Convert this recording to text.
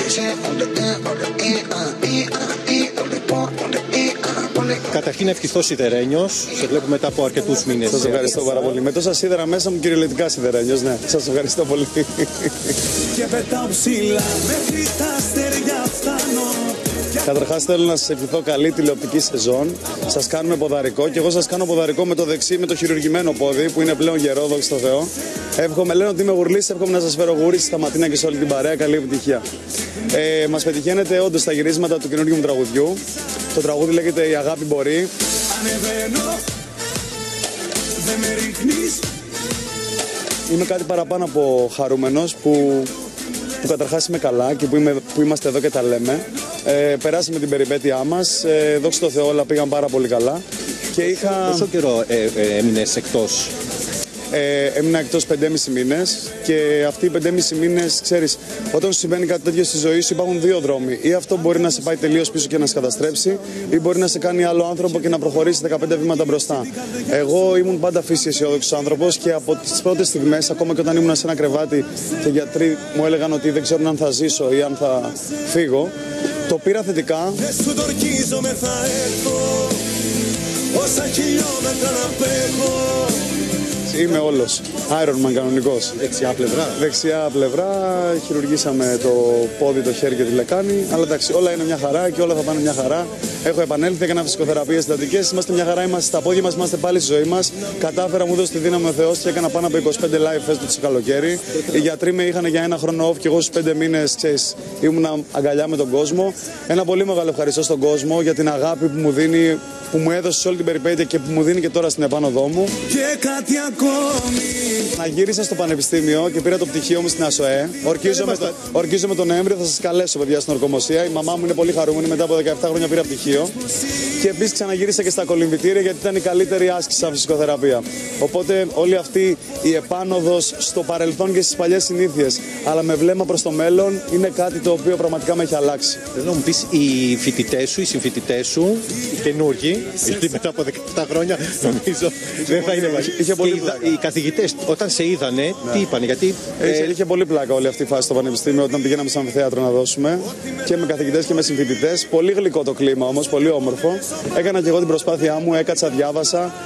Καταρχήν να ευχηθώ σιδερένιος, σε βλέπω μετά από αρκετούς μήνες. Σας ευχαριστώ πάρα πολύ. Με τόσα σίδερα μέσα μου, κυριολεκτικά σιδερένιος, ναι. Σας ευχαριστώ πολύ. Και πετάω ψηλά μέχρι τα αστέρια φτάνω. Καταρχάς θέλω να σας ευχηθώ καλή τηλεοπτική σεζόν. Σας κάνουμε ποδαρικό και εγώ σας κάνω ποδαρικό με το δεξί, με το χειρουργημένο πόδι που είναι πλέον γερό, δόξα τω Θεώ. Εύχομαι, λένε ότι είμαι γουρλής, εύχομαι να σας φέρω γούρι στα ματίνα και σε όλη την παρέα. Καλή επιτυχία. Μας πετυχαίνετε όντως στα γυρίσματα του καινούργιου μου τραγουδιού. Το τραγούδι λέγεται «Η αγάπη μπορεί». Ανεβαίνω, δεν με ρίχνεις. Είμαι κάτι παραπάνω από χαρούμενος που καταρχάς είμαι καλά και που είμαστε εδώ και τα λέμε. Περάσαμε την περιπέτειά μας, δόξα τω Θεώ όλα πήγαν πάρα πολύ καλά. Και Πόσο καιρό έμεινες εκτός? Έμεινα εκτός 5,5 μήνες και αυτοί οι 5,5 μήνες, ξέρεις, όταν σου συμβαίνει κάτι τέτοιο στη ζωή σου υπάρχουν δύο δρόμοι. Ή αυτό μπορεί να σε πάει τελείως πίσω και να σε καταστρέψει, ή μπορεί να σε κάνει άλλο άνθρωπο και να προχωρήσει 15 βήματα μπροστά. Εγώ ήμουν πάντα φύση αισιόδοξος άνθρωπος και από τις πρώτες στιγμές, ακόμα και όταν ήμουν σε ένα κρεβάτι και οι γιατροί μου έλεγαν ότι δεν ξέρουν αν θα ζήσω ή αν θα φύγω, το πήρα θετικά. Όσα χιλιόμετρα να πέχω. Είμαι όλος. Iron Man κανονικός. Δεξιά πλευρά. Δεξιά πλευρά. Χειρουργήσαμε το πόδι, το χέρι και τη λεκάνη. Αλλά εντάξει, όλα είναι μια χαρά και όλα θα πάνε μια χαρά. Έχω επανέλθει, έκανα φυσικοθεραπείες συντατικές. Είμαστε μια χαρά, είμαστε στα πόδια μας, είμαστε πάλι στη ζωή μας. Κατάφερα, μου δώσει τη δύναμη ο Θεός και έκανα πάνω από 25 live φέτος το καλοκαίρι. Οι γιατροί με είχαν για ένα χρόνο off και εγώ στους 5 μήνες, ξέρεις, ήμουν αγκαλιά με τον κόσμο. Ένα πολύ μεγάλο ευχαριστώ στον κόσμο για την αγάπη που μου δίνει, που μου έδωσε σε όλη την περιπέτεια και που μου δίνει και τώρα στην επάνωδό μου. Και κάτι ακόμη. Να γύρισα στο πανεπιστήμιο και πήρα το πτυχίο μου στην ΑΣΟΕ. Ορκίζομαι τον Νοέμβριο, θα σας καλέσω παιδιά στην ορκομοσία. Η μαμά μου είναι πολύ χαρούμενη, μετά από 17 χρόνια πήρα πτυχίο. Και επίσης ξαναγύρισα και στα κολυμβητήρια γιατί ήταν η καλύτερη άσκηση σαν φυσικοθεραπεία. Οπότε όλη αυτή η επάνωδος στο παρελθόν και στις παλιές συνήθειες, αλλά με βλέμμα προς το μέλλον, είναι κάτι το οποίο πραγματικά με έχει αλλάξει. Θέλω να μου πεις, οι φοιτητές σου, οι συμφοιτητές σου, οι καινούργοι, γιατί μετά από 17 χρόνια νομίζω δεν θα είναι μαζί. Οι καθηγητές όταν σε είδανε, τι είπανε, γιατί. Είχε πολύ πλάκα όλη αυτή η φάση στο πανεπιστήμιο όταν πηγαίναμε στο αμφιθέατρο να δώσουμε και με καθηγητές και με συμφοιτητές. Πολύ γλυκό το κλίμα όμως, πολύ όμορφο. Έκανα και εγώ την προσπάθειά μου, έκατσα, διάβασα.